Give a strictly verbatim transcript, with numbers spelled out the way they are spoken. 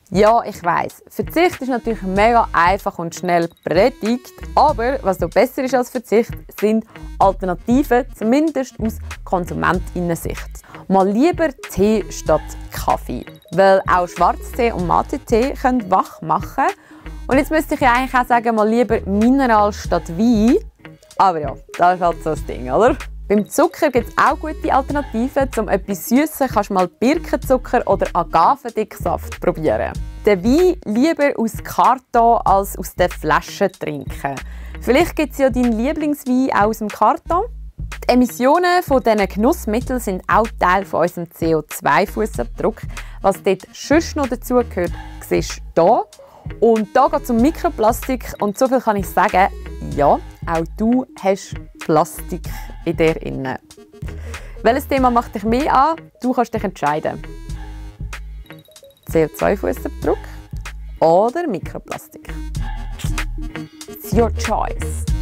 Ja, ich weiss, Verzicht ist natürlich mega einfach und schnell predigt, aber was noch besser ist als Verzicht, sind Alternativen, zumindest aus KonsumentInnen-Sicht. Mal lieber Tee statt Kaffee, weil auch Schwarztee und Mate-Tee können wach machen. Und jetzt müsste ich ja eigentlich auch sagen, mal lieber Mineral statt Wein. Aber ja, das ist halt so das Ding, oder? Beim Zucker gibt es auch gute Alternativen. Zum etwas Süßes kannst du mal Birkenzucker oder Agavendicksaft probieren. Den Wein lieber aus Karton als aus der Flasche trinken. Vielleicht gibt es ja deinen Lieblingswein auch aus dem Karton. Die Emissionen von diesen Genussmitteln sind auch Teil von unserem C O zwei Fußabdruck. Was dort sonst noch dazugehört, siehst du hier. Und da geht es um Mikroplastik und so viel kann ich sagen, ja, auch du hast Plastik in dir inne. Welches Thema macht dich mehr an? Du kannst dich entscheiden. C O zwei Fußabdruck oder Mikroplastik? It's your choice.